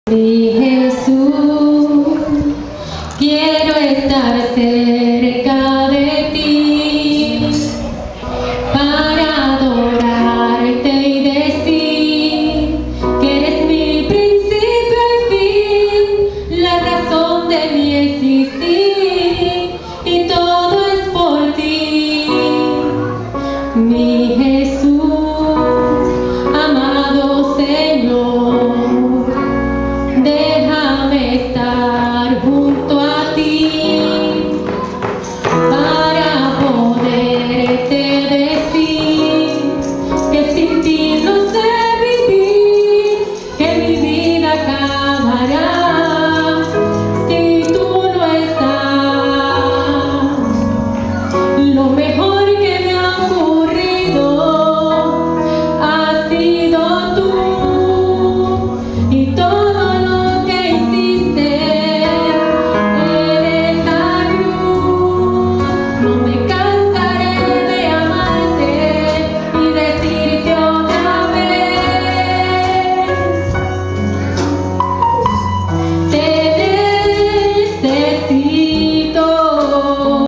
Mi Jesús, quiero estar cerca de ti para adorarte y decir que eres mi principio y fin, la razón de mi existir, y todo es por ti. Mi Jesús, amado Señor, déjame